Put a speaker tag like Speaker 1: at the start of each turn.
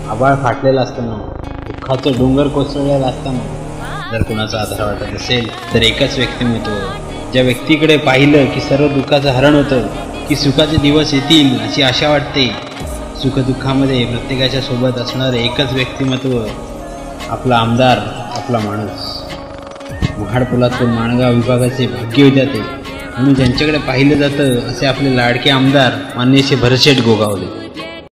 Speaker 1: आभाळ फाटलेलं असताना, दुःखाचं डोंगर कोसळलेलं असताना जर कुणाचा आधार वाटत असेल तर एकच व्यक्तिमत्व, ज्या व्यक्तीकडे पाहिलं की सर्व दुःखाचं हरण होतं, की सुखाचे दिवस येतील अशी आशा वाटते. सुखदुःखामध्ये प्रत्येकाच्या सोबत असणारं एकच व्यक्तिमत्व, आपला आमदार, आपला माणूस. महाडपुलातून माणगाव विभागाचे भाग्य विधाते म्हणून ज्यांच्याकडे पाहिलं जातं असे आपले लाडके आमदार माननीय श्री भरतश गोगावले.